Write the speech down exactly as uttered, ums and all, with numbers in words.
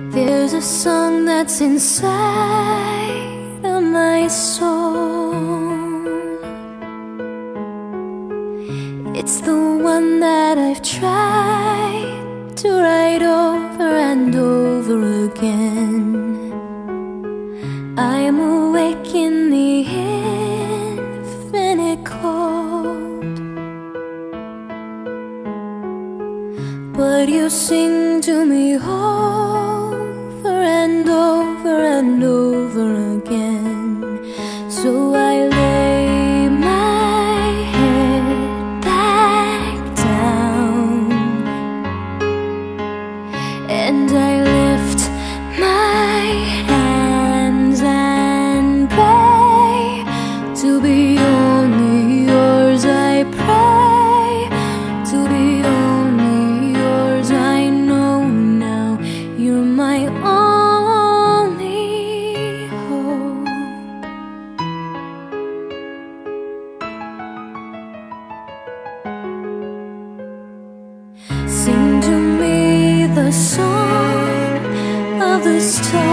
There's a song that's inside of my soul. It's the one that I've tried to write over and over again. I am awake in the infinite cold, but you sing to me over and over and over again. So I lay my head back down and I lift my hands and pray to be only yours. I pray to be only yours. I know now you're my only hope. Sing to me the song of the stars.